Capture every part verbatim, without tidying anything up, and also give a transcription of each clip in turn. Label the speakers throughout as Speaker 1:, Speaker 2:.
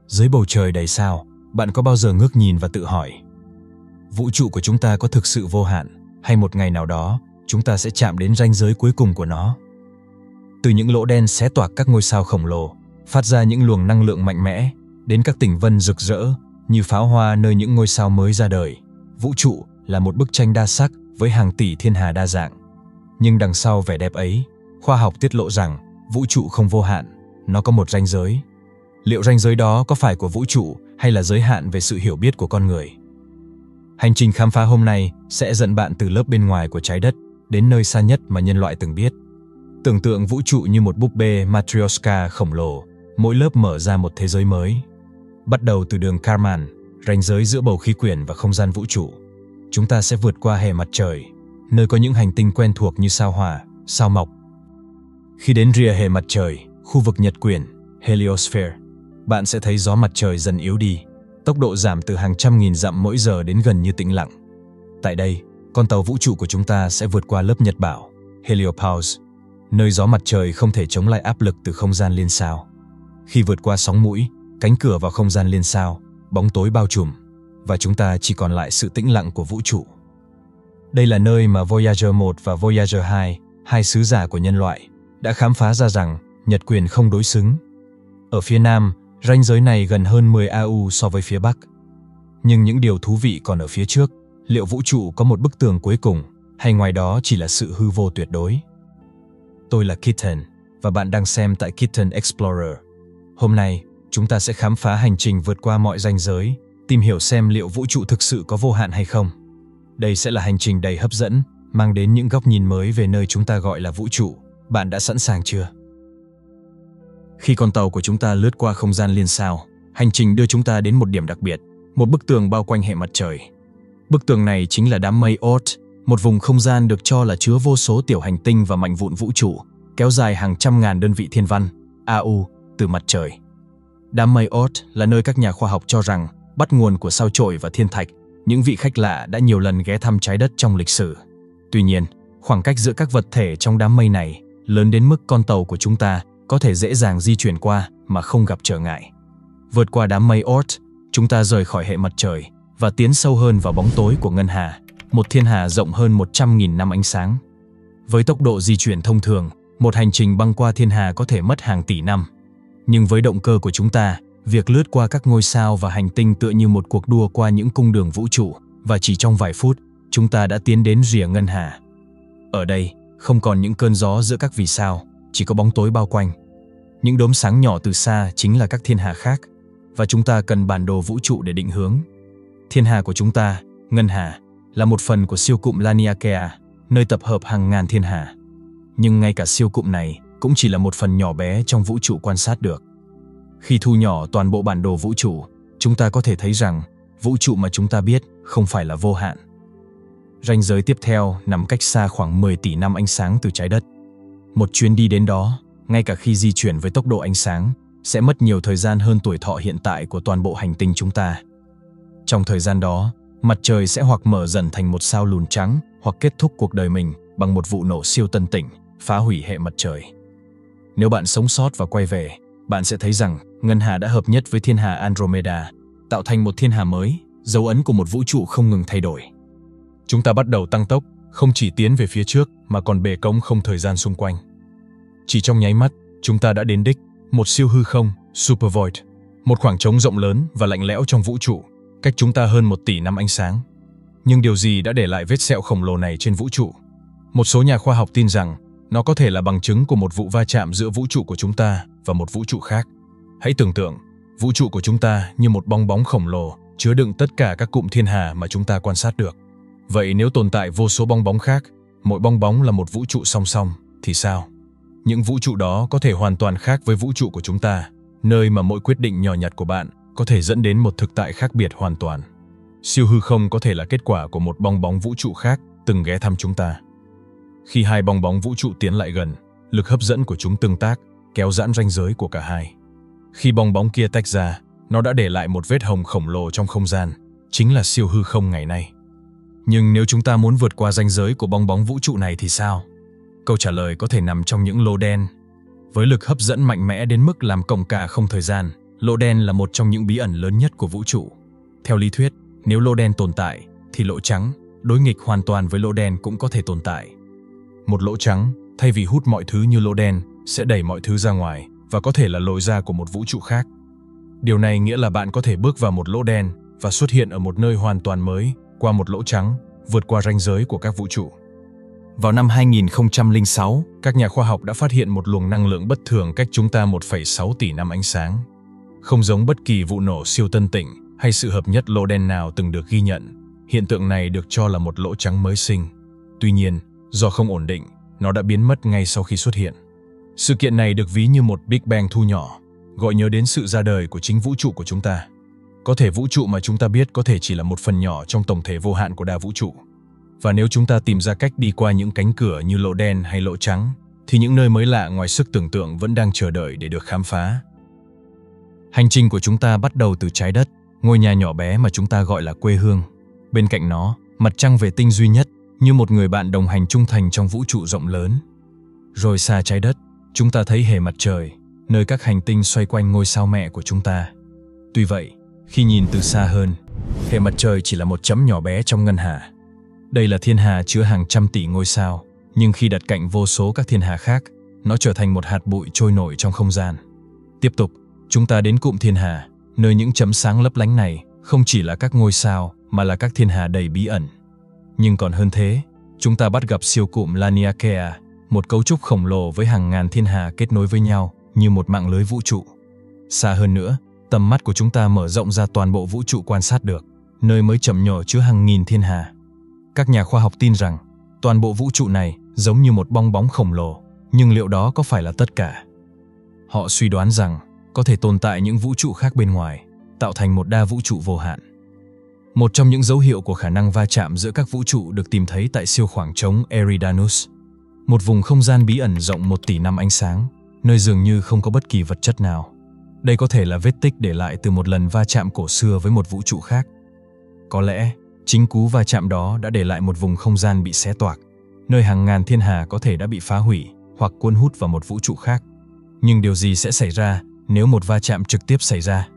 Speaker 1: Dưới bầu trời đầy sao, bạn có bao giờ ngước nhìn và tự hỏi, vũ trụ của chúng ta có thực sự vô hạn, hay một ngày nào đó chúng ta sẽ chạm đến ranh giới cuối cùng của nó? Từ những lỗ đen xé toạc các ngôi sao khổng lồ, phát ra những luồng năng lượng mạnh mẽ, đến các tinh vân rực rỡ như pháo hoa nơi những ngôi sao mới ra đời, vũ trụ là một bức tranh đa sắc với hàng tỷ thiên hà đa dạng. Nhưng đằng sau vẻ đẹp ấy, khoa học tiết lộ rằng vũ trụ không vô hạn, nó có một ranh giới. Liệu ranh giới đó có phải của vũ trụ hay là giới hạn về sự hiểu biết của con người? Hành trình khám phá hôm nay sẽ dẫn bạn từ lớp bên ngoài của trái đất đến nơi xa nhất mà nhân loại từng biết. Tưởng tượng vũ trụ như một búp bê Matryoshka khổng lồ, mỗi lớp mở ra một thế giới mới. Bắt đầu từ đường Kármán, ranh giới giữa bầu khí quyển và không gian vũ trụ, chúng ta sẽ vượt qua hệ mặt trời, nơi có những hành tinh quen thuộc như sao Hỏa, sao Mộc. Khi đến rìa hệ mặt trời, khu vực nhật quyển, Heliosphere, bạn sẽ thấy gió mặt trời dần yếu đi, tốc độ giảm từ hàng trăm nghìn dặm mỗi giờ đến gần như tĩnh lặng. Tại đây, con tàu vũ trụ của chúng ta sẽ vượt qua lớp nhật bảo, Heliopause, nơi gió mặt trời không thể chống lại áp lực từ không gian liên sao. Khi vượt qua sóng mũi, cánh cửa vào không gian liên sao, bóng tối bao trùm, và chúng ta chỉ còn lại sự tĩnh lặng của vũ trụ. Đây là nơi mà Voyager một và Voyager hai, hai sứ giả của nhân loại, đã khám phá ra rằng nhật quyền không đối xứng. Ở phía nam, ranh giới này gần hơn mười a u so với phía bắc. Nhưng những điều thú vị còn ở phía trước. Liệu vũ trụ có một bức tường cuối cùng, hay ngoài đó chỉ là sự hư vô tuyệt đối? Tôi là Kitten, và bạn đang xem tại Kitten Explorer. Hôm nay, chúng ta sẽ khám phá hành trình vượt qua mọi ranh giới, tìm hiểu xem liệu vũ trụ thực sự có vô hạn hay không. Đây sẽ là hành trình đầy hấp dẫn, mang đến những góc nhìn mới về nơi chúng ta gọi là vũ trụ. Bạn đã sẵn sàng chưa? Khi con tàu của chúng ta lướt qua không gian liên sao, hành trình đưa chúng ta đến một điểm đặc biệt, một bức tường bao quanh hệ mặt trời. Bức tường này chính là đám mây Oort, một vùng không gian được cho là chứa vô số tiểu hành tinh và mảnh vụn vũ trụ, kéo dài hàng trăm ngàn đơn vị thiên văn, a u, từ mặt trời. Đám mây Oort là nơi các nhà khoa học cho rằng bắt nguồn của sao chổi và thiên thạch, những vị khách lạ đã nhiều lần ghé thăm trái đất trong lịch sử. Tuy nhiên, khoảng cách giữa các vật thể trong đám mây này lớn đến mức con tàu của chúng ta có thể dễ dàng di chuyển qua mà không gặp trở ngại. Vượt qua đám mây Oort, chúng ta rời khỏi hệ mặt trời và tiến sâu hơn vào bóng tối của ngân hà, một thiên hà rộng hơn một trăm nghìn năm ánh sáng. Với tốc độ di chuyển thông thường, một hành trình băng qua thiên hà có thể mất hàng tỷ năm. Nhưng với động cơ của chúng ta, việc lướt qua các ngôi sao và hành tinh tựa như một cuộc đua qua những cung đường vũ trụ, và chỉ trong vài phút, chúng ta đã tiến đến rìa ngân hà. Ở đây, không còn những cơn gió giữa các vì sao, chỉ có bóng tối bao quanh. Những đốm sáng nhỏ từ xa chính là các thiên hà khác, và chúng ta cần bản đồ vũ trụ để định hướng. Thiên hà của chúng ta, ngân hà, là một phần của siêu cụm Laniakea, nơi tập hợp hàng ngàn thiên hà. Nhưng ngay cả siêu cụm này cũng chỉ là một phần nhỏ bé trong vũ trụ quan sát được. Khi thu nhỏ toàn bộ bản đồ vũ trụ, chúng ta có thể thấy rằng vũ trụ mà chúng ta biết không phải là vô hạn. Ranh giới tiếp theo nằm cách xa khoảng mười tỷ năm ánh sáng từ trái đất. Một chuyến đi đến đó, ngay cả khi di chuyển với tốc độ ánh sáng, sẽ mất nhiều thời gian hơn tuổi thọ hiện tại của toàn bộ hành tinh chúng ta. Trong thời gian đó, mặt trời sẽ hoặc mở dần thành một sao lùn trắng, hoặc kết thúc cuộc đời mình bằng một vụ nổ siêu tân tỉnh, phá hủy hệ mặt trời. Nếu bạn sống sót và quay về, bạn sẽ thấy rằng ngân hà đã hợp nhất với thiên hà Andromeda, tạo thành một thiên hà mới, dấu ấn của một vũ trụ không ngừng thay đổi. Chúng ta bắt đầu tăng tốc, không chỉ tiến về phía trước mà còn bề cống không thời gian xung quanh. Chỉ trong nháy mắt, chúng ta đã đến đích, một siêu hư không, Supervoid, một khoảng trống rộng lớn và lạnh lẽo trong vũ trụ, cách chúng ta hơn một tỷ năm ánh sáng. Nhưng điều gì đã để lại vết sẹo khổng lồ này trên vũ trụ? Một số nhà khoa học tin rằng nó có thể là bằng chứng của một vụ va chạm giữa vũ trụ của chúng ta và một vũ trụ khác. Hãy tưởng tượng, vũ trụ của chúng ta như một bong bóng khổng lồ, chứa đựng tất cả các cụm thiên hà mà chúng ta quan sát được. Vậy nếu tồn tại vô số bong bóng khác, mỗi bong bóng là một vũ trụ song song, thì sao? Những vũ trụ đó có thể hoàn toàn khác với vũ trụ của chúng ta, nơi mà mỗi quyết định nhỏ nhặt của bạn có thể dẫn đến một thực tại khác biệt hoàn toàn. Siêu hư không có thể là kết quả của một bong bóng vũ trụ khác từng ghé thăm chúng ta. Khi hai bong bóng vũ trụ tiến lại gần, lực hấp dẫn của chúng tương tác, kéo giãn ranh giới của cả hai. Khi bong bóng kia tách ra, nó đã để lại một vết hồng khổng lồ trong không gian, chính là siêu hư không ngày nay. Nhưng nếu chúng ta muốn vượt qua ranh giới của bong bóng vũ trụ này thì sao? Câu trả lời có thể nằm trong những lô đen. Với lực hấp dẫn mạnh mẽ đến mức làm cổng cả không thời gian, lỗ đen là một trong những bí ẩn lớn nhất của vũ trụ. Theo lý thuyết, nếu lỗ đen tồn tại, thì lỗ trắng, đối nghịch hoàn toàn với lỗ đen cũng có thể tồn tại. Một lỗ trắng, thay vì hút mọi thứ như lỗ đen, sẽ đẩy mọi thứ ra ngoài và có thể là lối ra của một vũ trụ khác. Điều này nghĩa là bạn có thể bước vào một lỗ đen và xuất hiện ở một nơi hoàn toàn mới qua một lỗ trắng, vượt qua ranh giới của các vũ trụ. Vào năm hai nghìn không trăm lẻ sáu, các nhà khoa học đã phát hiện một luồng năng lượng bất thường cách chúng ta một phẩy sáu tỷ năm ánh sáng. Không giống bất kỳ vụ nổ siêu tân tỉnh hay sự hợp nhất lỗ đen nào từng được ghi nhận, hiện tượng này được cho là một lỗ trắng mới sinh. Tuy nhiên, do không ổn định, nó đã biến mất ngay sau khi xuất hiện. Sự kiện này được ví như một Big Bang thu nhỏ, gọi nhớ đến sự ra đời của chính vũ trụ của chúng ta. Có thể vũ trụ mà chúng ta biết có thể chỉ là một phần nhỏ trong tổng thể vô hạn của đa vũ trụ. Và nếu chúng ta tìm ra cách đi qua những cánh cửa như lỗ đen hay lỗ trắng, thì những nơi mới lạ ngoài sức tưởng tượng vẫn đang chờ đợi để được khám phá. Hành trình của chúng ta bắt đầu từ trái đất, ngôi nhà nhỏ bé mà chúng ta gọi là quê hương. Bên cạnh nó, mặt trăng vệ tinh duy nhất, như một người bạn đồng hành trung thành trong vũ trụ rộng lớn. Rồi xa trái đất, chúng ta thấy hệ mặt trời, nơi các hành tinh xoay quanh ngôi sao mẹ của chúng ta. Tuy vậy, khi nhìn từ xa hơn, hệ mặt trời chỉ là một chấm nhỏ bé trong ngân hà. Đây là thiên hà chứa hàng trăm tỷ ngôi sao, nhưng khi đặt cạnh vô số các thiên hà khác, nó trở thành một hạt bụi trôi nổi trong không gian. Tiếp tục, chúng ta đến cụm thiên hà, nơi những chấm sáng lấp lánh này không chỉ là các ngôi sao mà là các thiên hà đầy bí ẩn. Nhưng còn hơn thế, chúng ta bắt gặp siêu cụm Laniakea, một cấu trúc khổng lồ với hàng ngàn thiên hà kết nối với nhau như một mạng lưới vũ trụ. Xa hơn nữa, tầm mắt của chúng ta mở rộng ra toàn bộ vũ trụ quan sát được, nơi mới chậm nhỏ chứa hàng nghìn thiên hà. Các nhà khoa học tin rằng toàn bộ vũ trụ này giống như một bong bóng khổng lồ, nhưng liệu đó có phải là tất cả? Họ suy đoán rằng có thể tồn tại những vũ trụ khác bên ngoài, tạo thành một đa vũ trụ vô hạn. Một trong những dấu hiệu của khả năng va chạm giữa các vũ trụ được tìm thấy tại siêu khoảng trống Eridanus, một vùng không gian bí ẩn rộng một tỷ năm ánh sáng, nơi dường như không có bất kỳ vật chất nào. Đây có thể là vết tích để lại từ một lần va chạm cổ xưa với một vũ trụ khác. Có lẽ, chính cú va chạm đó đã để lại một vùng không gian bị xé toạc, nơi hàng ngàn thiên hà có thể đã bị phá hủy hoặc cuốn hút vào một vũ trụ khác. Nhưng điều gì sẽ xảy ra nếu một va chạm trực tiếp xảy ra?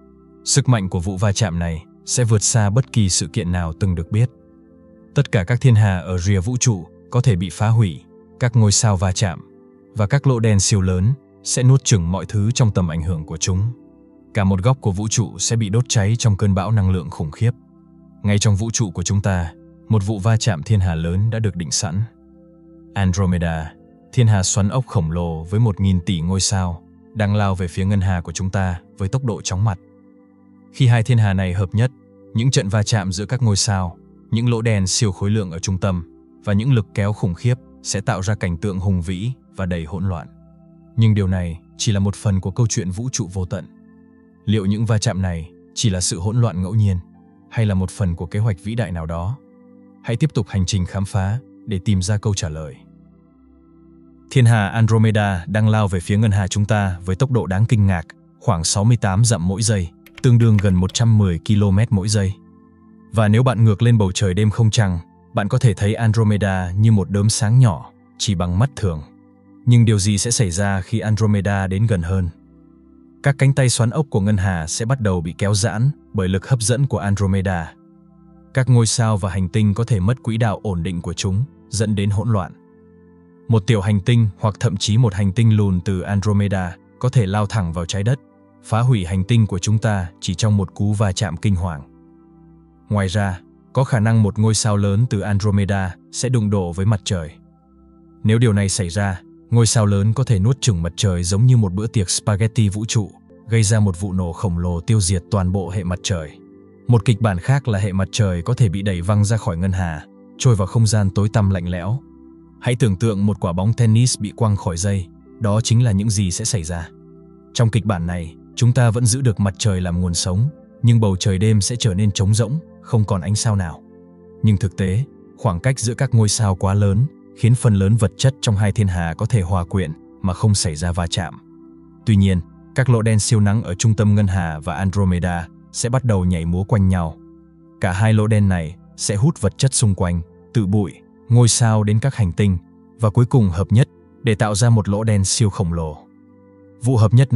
Speaker 1: Sức mạnh của vụ va chạm này sẽ vượt xa bất kỳ sự kiện nào từng được biết. Tất cả các thiên hà ở rìa vũ trụ có thể bị phá hủy, các ngôi sao va chạm, và các lỗ đen siêu lớn sẽ nuốt chửng mọi thứ trong tầm ảnh hưởng của chúng. Cả một góc của vũ trụ sẽ bị đốt cháy trong cơn bão năng lượng khủng khiếp. Ngay trong vũ trụ của chúng ta, một vụ va chạm thiên hà lớn đã được định sẵn. Andromeda, thiên hà xoắn ốc khổng lồ với một nghìn tỷ ngôi sao, đang lao về phía ngân hà của chúng ta với tốc độ chóng mặt. Khi hai thiên hà này hợp nhất, những trận va chạm giữa các ngôi sao, những lỗ đen siêu khối lượng ở trung tâm và những lực kéo khủng khiếp sẽ tạo ra cảnh tượng hùng vĩ và đầy hỗn loạn. Nhưng điều này chỉ là một phần của câu chuyện vũ trụ vô tận. Liệu những va chạm này chỉ là sự hỗn loạn ngẫu nhiên, hay là một phần của kế hoạch vĩ đại nào đó? Hãy tiếp tục hành trình khám phá để tìm ra câu trả lời. Thiên hà Andromeda đang lao về phía ngân hà chúng ta với tốc độ đáng kinh ngạc, khoảng sáu mươi tám dặm mỗi giây, tương đương gần một trăm mười ki lô mét mỗi giây. Và nếu bạn ngược lên bầu trời đêm không trăng, bạn có thể thấy Andromeda như một đốm sáng nhỏ, chỉ bằng mắt thường. Nhưng điều gì sẽ xảy ra khi Andromeda đến gần hơn? Các cánh tay xoắn ốc của ngân hà sẽ bắt đầu bị kéo giãn bởi lực hấp dẫn của Andromeda. Các ngôi sao và hành tinh có thể mất quỹ đạo ổn định của chúng, dẫn đến hỗn loạn. Một tiểu hành tinh hoặc thậm chí một hành tinh lùn từ Andromeda có thể lao thẳng vào trái đất, phá hủy hành tinh của chúng ta chỉ trong một cú va chạm kinh hoàng. Ngoài ra, có khả năng một ngôi sao lớn từ Andromeda sẽ đụng độ với mặt trời. Nếu điều này xảy ra, ngôi sao lớn có thể nuốt chửng mặt trời giống như một bữa tiệc spaghetti vũ trụ, gây ra một vụ nổ khổng lồ tiêu diệt toàn bộ hệ mặt trời. Một kịch bản khác là hệ mặt trời có thể bị đẩy văng ra khỏi ngân hà, trôi vào không gian tối tăm lạnh lẽo. Hãy tưởng tượng một quả bóng tennis bị quăng khỏi dây, đó chính là những gì sẽ xảy ra. Trong kịch bản này, chúng ta vẫn giữ được mặt trời làm nguồn sống, nhưng bầu trời đêm sẽ trở nên trống rỗng, không còn ánh sao nào. Nhưng thực tế, khoảng cách giữa các ngôi sao quá lớn, khiến phần lớn vật chất trong hai thiên hà có thể hòa quyện mà không xảy ra va chạm. Tuy nhiên, các lỗ đen siêu nắng ở trung tâm ngân hà và Andromeda sẽ bắt đầu nhảy múa quanh nhau. Cả hai lỗ đen này sẽ hút vật chất xung quanh, từ bụi, ngôi sao đến các hành tinh, và cuối cùng hợp nhất để tạo ra một lỗ đen siêu khổng lồ. Vụ hợp nhất này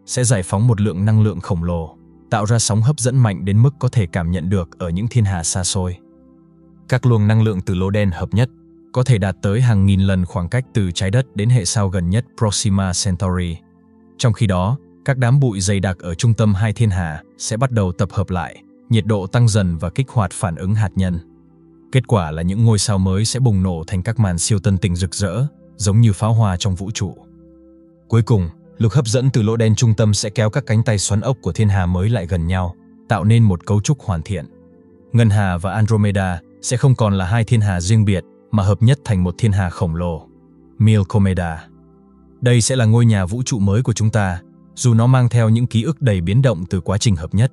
Speaker 1: sẽ giải phóng một lượng năng lượng khổng lồ, tạo ra sóng hấp dẫn mạnh đến mức có thể cảm nhận được ở những thiên hà xa xôi. Các luồng năng lượng từ lô đen hợp nhất có thể đạt tới hàng nghìn lần khoảng cách từ trái đất đến hệ sao gần nhất Proxima Centauri. Trong khi đó, các đám bụi dày đặc ở trung tâm hai thiên hà sẽ bắt đầu tập hợp lại, nhiệt độ tăng dần và kích hoạt phản ứng hạt nhân. Kết quả là những ngôi sao mới sẽ bùng nổ thành các màn siêu tân tinh rực rỡ, giống như pháo hoa trong vũ trụ. Cuối cùng, lực hấp dẫn từ lỗ đen trung tâm sẽ kéo các cánh tay xoắn ốc của thiên hà mới lại gần nhau, tạo nên một cấu trúc hoàn thiện. Ngân Hà và Andromeda sẽ không còn là hai thiên hà riêng biệt, mà hợp nhất thành một thiên hà khổng lồ, Milkomeda. Đây sẽ là ngôi nhà vũ trụ mới của chúng ta, dù nó mang theo những ký ức đầy biến động từ quá trình hợp nhất.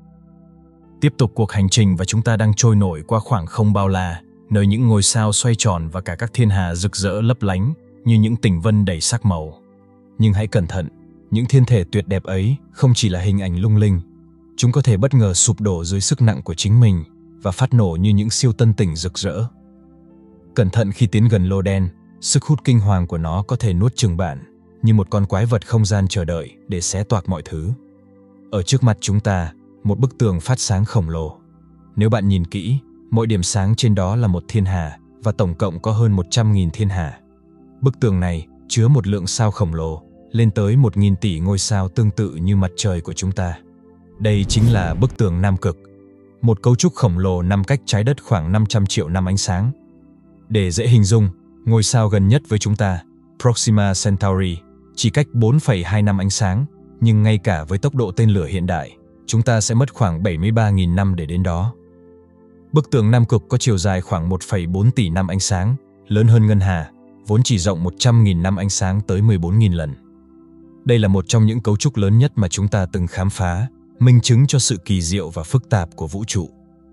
Speaker 1: Tiếp tục cuộc hành trình và chúng ta đang trôi nổi qua khoảng không bao la, nơi những ngôi sao xoay tròn và cả các thiên hà rực rỡ lấp lánh như những tỉnh vân đầy sắc màu. Nhưng hãy cẩn thận, những thiên thể tuyệt đẹp ấy không chỉ là hình ảnh lung linh. Chúng có thể bất ngờ sụp đổ dưới sức nặng của chính mình và phát nổ như những siêu tân tỉnh rực rỡ. Cẩn thận khi tiến gần lô đen, sức hút kinh hoàng của nó có thể nuốt chửng bạn, như một con quái vật không gian chờ đợi để xé toạc mọi thứ. Ở trước mặt chúng ta, một bức tường phát sáng khổng lồ. Nếu bạn nhìn kỹ, mỗi điểm sáng trên đó là một thiên hà và tổng cộng có hơn một trăm nghìn thiên hà. Bức tường này chứa một lượng sao khổng lồ, lên tới một nghìn tỷ ngôi sao tương tự như mặt trời của chúng ta. Đây chính là bức tường Nam Cực, một cấu trúc khổng lồ nằm cách trái đất khoảng năm trăm triệu năm ánh sáng. Để dễ hình dung, ngôi sao gần nhất với chúng ta, Proxima Centauri, chỉ cách bốn phẩy hai năm ánh sáng, nhưng ngay cả với tốc độ tên lửa hiện đại, chúng ta sẽ mất khoảng bảy mươi ba nghìn năm để đến đó. Bức tường Nam Cực có chiều dài khoảng một phẩy bốn tỷ năm ánh sáng, lớn hơn Ngân Hà, vốn chỉ rộng một trăm nghìn năm ánh sáng tới mười bốn nghìn lần. Đây là một trong những cấu trúc lớn nhất mà chúng ta từng khám phá, minh chứng cho sự kỳ diệu và phức tạp của vũ trụ.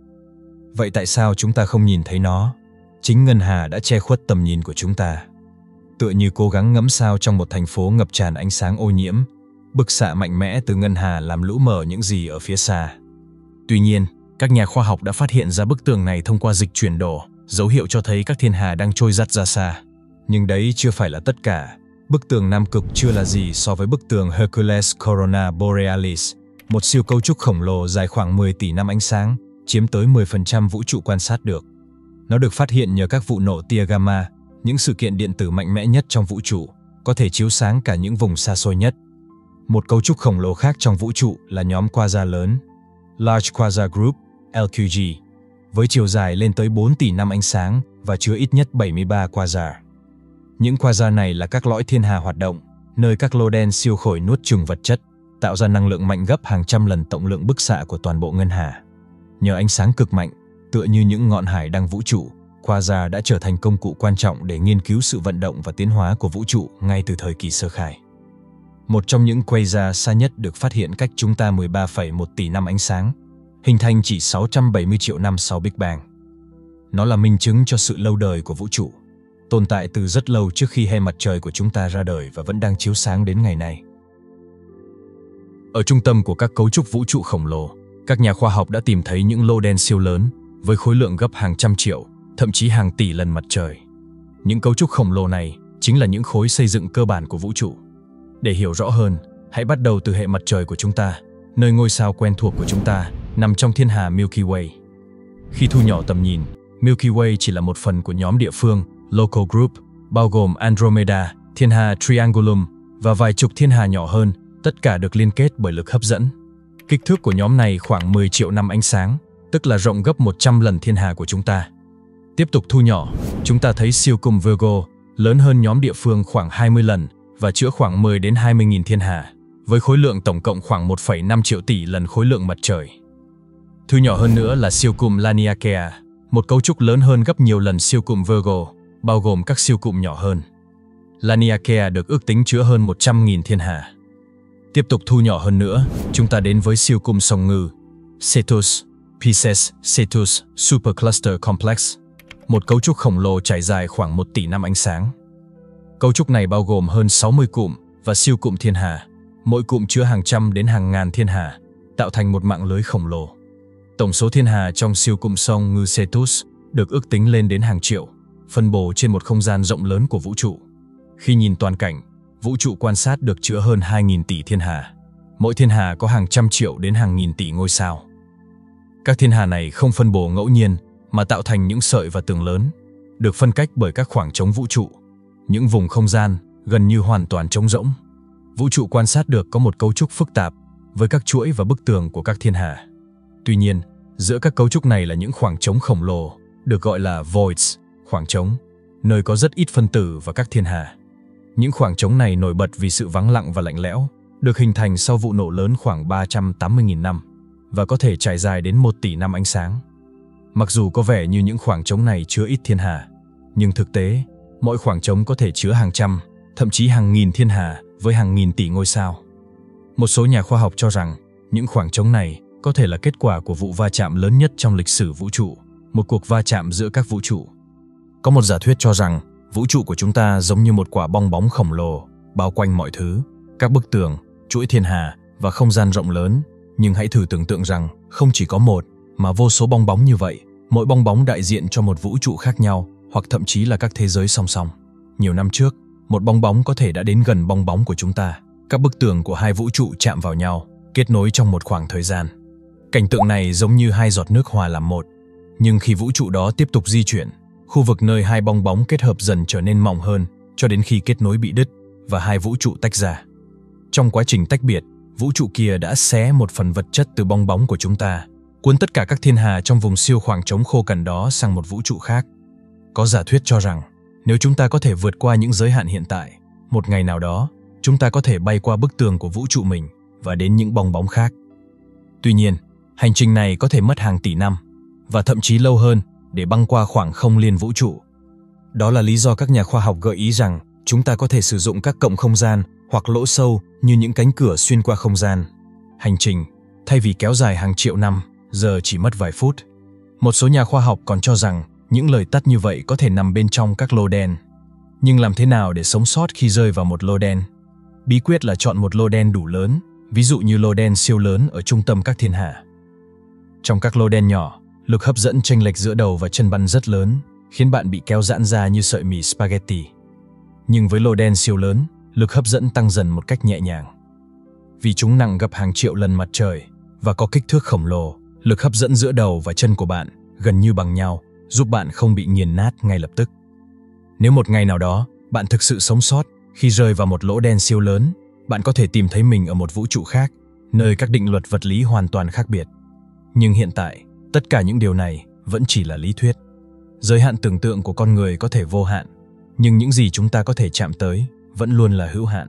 Speaker 1: Vậy tại sao chúng ta không nhìn thấy nó? Chính Ngân Hà đã che khuất tầm nhìn của chúng ta. Tựa như cố gắng ngắm sao trong một thành phố ngập tràn ánh sáng ô nhiễm, bức xạ mạnh mẽ từ Ngân Hà làm lũ mờ những gì ở phía xa. Tuy nhiên, các nhà khoa học đã phát hiện ra bức tường này thông qua dịch chuyển độ, dấu hiệu cho thấy các thiên hà đang trôi dạt ra xa. Nhưng đấy chưa phải là tất cả. Bức tường Nam Cực chưa là gì so với bức tường Hercules Corona Borealis, một siêu cấu trúc khổng lồ dài khoảng mười tỷ năm ánh sáng, chiếm tới mười phần trăm vũ trụ quan sát được. Nó được phát hiện nhờ các vụ nổ tia gamma, những sự kiện điện tử mạnh mẽ nhất trong vũ trụ, có thể chiếu sáng cả những vùng xa xôi nhất. Một cấu trúc khổng lồ khác trong vũ trụ là nhóm quasar lớn, Large Quasar Group, L Q G, với chiều dài lên tới bốn tỷ năm ánh sáng và chứa ít nhất bảy mươi ba quasar. Những quasar này là các lõi thiên hà hoạt động, nơi các lô đen siêu khối nuốt chửng vật chất, tạo ra năng lượng mạnh gấp hàng trăm lần tổng lượng bức xạ của toàn bộ Ngân Hà. Nhờ ánh sáng cực mạnh, tựa như những ngọn hải đăng vũ trụ, quasar đã trở thành công cụ quan trọng để nghiên cứu sự vận động và tiến hóa của vũ trụ ngay từ thời kỳ sơ khai. Một trong những quasar xa nhất được phát hiện cách chúng ta mười ba phẩy một tỷ năm ánh sáng, hình thành chỉ sáu trăm bảy mươi triệu năm sau Big Bang. Nó là minh chứng cho sự lâu đời của vũ trụ, tồn tại từ rất lâu trước khi hệ mặt trời của chúng ta ra đời và vẫn đang chiếu sáng đến ngày nay. Ở trung tâm của các cấu trúc vũ trụ khổng lồ, các nhà khoa học đã tìm thấy những lô đen siêu lớn với khối lượng gấp hàng trăm triệu, thậm chí hàng tỷ lần mặt trời. Những cấu trúc khổng lồ này chính là những khối xây dựng cơ bản của vũ trụ. Để hiểu rõ hơn, hãy bắt đầu từ hệ mặt trời của chúng ta, nơi ngôi sao quen thuộc của chúng ta nằm trong thiên hà Milky Way. Khi thu nhỏ tầm nhìn, Milky Way chỉ là một phần của nhóm địa phương Local Group, bao gồm Andromeda, thiên hà Triangulum và vài chục thiên hà nhỏ hơn, tất cả được liên kết bởi lực hấp dẫn. Kích thước của nhóm này khoảng mười triệu năm ánh sáng, tức là rộng gấp một trăm lần thiên hà của chúng ta. Tiếp tục thu nhỏ, chúng ta thấy siêu cung Virgo, lớn hơn nhóm địa phương khoảng hai mươi lần và chứa khoảng mười đến hai mươi nghìn thiên hà, với khối lượng tổng cộng khoảng một phẩy năm triệu tỷ lần khối lượng mặt trời. Thu nhỏ hơn nữa là siêu cụm Laniakea, một cấu trúc lớn hơn gấp nhiều lần siêu cụm Virgo, bao gồm các siêu cụm nhỏ hơn. Laniakea được ước tính chứa hơn một trăm nghìn thiên hà. Tiếp tục thu nhỏ hơn nữa, chúng ta đến với siêu cụm Song Ngư, Cetus, Pisces Cetus Supercluster Complex, một cấu trúc khổng lồ trải dài khoảng một tỷ năm ánh sáng. Cấu trúc này bao gồm hơn sáu mươi cụm và siêu cụm thiên hà, mỗi cụm chứa hàng trăm đến hàng ngàn thiên hà, tạo thành một mạng lưới khổng lồ. Tổng số thiên hà trong siêu cụm Song Ngư Cetus được ước tính lên đến hàng triệu, phân bố trên một không gian rộng lớn của vũ trụ. Khi nhìn toàn cảnh, vũ trụ quan sát được chứa hơn hai nghìn tỷ thiên hà, Mỗi thiên hà có hàng trăm triệu đến hàng nghìn tỷ ngôi sao. Các thiên hà này không phân bổ ngẫu nhiên mà tạo thành những sợi và tường lớn, được phân cách bởi các khoảng trống vũ trụ, những vùng không gian gần như hoàn toàn trống rỗng. Vũ trụ quan sát được có một cấu trúc phức tạp với các chuỗi và bức tường của các thiên hà. Tuy nhiên, giữa các cấu trúc này là những khoảng trống khổng lồ, được gọi là voids, khoảng trống, nơi có rất ít phân tử và các thiên hà. Những khoảng trống này nổi bật vì sự vắng lặng và lạnh lẽo, được hình thành sau vụ nổ lớn khoảng ba trăm tám mươi nghìn năm và có thể trải dài đến một tỷ năm ánh sáng. Mặc dù có vẻ như những khoảng trống này chứa ít thiên hà, nhưng thực tế, mỗi khoảng trống có thể chứa hàng trăm, thậm chí hàng nghìn thiên hà với hàng nghìn tỷ ngôi sao. Một số nhà khoa học cho rằng những khoảng trống này có thể là kết quả của vụ va chạm lớn nhất trong lịch sử vũ trụ, một cuộc va chạm giữa các vũ trụ. Có một giả thuyết cho rằng vũ trụ của chúng ta giống như một quả bong bóng khổng lồ, bao quanh mọi thứ, các bức tường, chuỗi thiên hà và không gian rộng lớn. Nhưng hãy thử tưởng tượng rằng không chỉ có một, mà vô số bong bóng như vậy, mỗi bong bóng đại diện cho một vũ trụ khác nhau, hoặc thậm chí là các thế giới song song. Nhiều năm trước, một bong bóng có thể đã đến gần bong bóng của chúng ta. Các bức tường của hai vũ trụ chạm vào nhau, kết nối trong một khoảng thời gian. Cảnh tượng này giống như hai giọt nước hòa làm một. Nhưng khi vũ trụ đó tiếp tục di chuyển, khu vực nơi hai bong bóng kết hợp dần trở nên mỏng hơn cho đến khi kết nối bị đứt và hai vũ trụ tách ra. Trong quá trình tách biệt, vũ trụ kia đã xé một phần vật chất từ bong bóng của chúng ta, cuốn tất cả các thiên hà trong vùng siêu khoảng trống khô cằn đó sang một vũ trụ khác. Có giả thuyết cho rằng, nếu chúng ta có thể vượt qua những giới hạn hiện tại, một ngày nào đó, chúng ta có thể bay qua bức tường của vũ trụ mình và đến những bong bóng khác. Tuy nhiên, hành trình này có thể mất hàng tỷ năm, và thậm chí lâu hơn để băng qua khoảng không liên vũ trụ. Đó là lý do các nhà khoa học gợi ý rằng chúng ta có thể sử dụng các cổng không gian hoặc lỗ sâu như những cánh cửa xuyên qua không gian. Hành trình, thay vì kéo dài hàng triệu năm, giờ chỉ mất vài phút. Một số nhà khoa học còn cho rằng những lời tắt như vậy có thể nằm bên trong các lô đen. Nhưng làm thế nào để sống sót khi rơi vào một lô đen? Bí quyết là chọn một lô đen đủ lớn, ví dụ như lô đen siêu lớn ở trung tâm các thiên hà. Trong các lô đen nhỏ, lực hấp dẫn chênh lệch giữa đầu và chân bắn rất lớn, khiến bạn bị kéo giãn ra như sợi mì spaghetti. Nhưng với lô đen siêu lớn, lực hấp dẫn tăng dần một cách nhẹ nhàng. Vì chúng nặng gấp hàng triệu lần mặt trời và có kích thước khổng lồ, lực hấp dẫn giữa đầu và chân của bạn gần như bằng nhau, giúp bạn không bị nghiền nát ngay lập tức. Nếu một ngày nào đó, bạn thực sự sống sót khi rơi vào một lỗ đen siêu lớn, bạn có thể tìm thấy mình ở một vũ trụ khác, nơi các định luật vật lý hoàn toàn khác biệt. Nhưng hiện tại, tất cả những điều này vẫn chỉ là lý thuyết. Giới hạn tưởng tượng của con người có thể vô hạn, nhưng những gì chúng ta có thể chạm tới vẫn luôn là hữu hạn.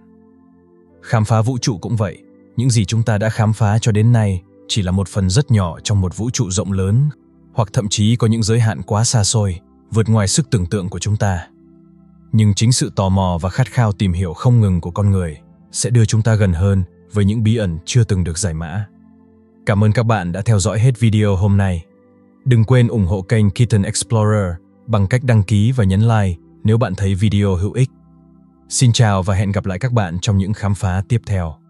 Speaker 1: Khám phá vũ trụ cũng vậy, những gì chúng ta đã khám phá cho đến nay chỉ là một phần rất nhỏ trong một vũ trụ rộng lớn, hoặc thậm chí có những giới hạn quá xa xôi, vượt ngoài sức tưởng tượng của chúng ta. Nhưng chính sự tò mò và khát khao tìm hiểu không ngừng của con người sẽ đưa chúng ta gần hơn với những bí ẩn chưa từng được giải mã. Cảm ơn các bạn đã theo dõi hết video hôm nay. Đừng quên ủng hộ kênh Kitten Explorer bằng cách đăng ký và nhấn like nếu bạn thấy video hữu ích. Xin chào và hẹn gặp lại các bạn trong những khám phá tiếp theo.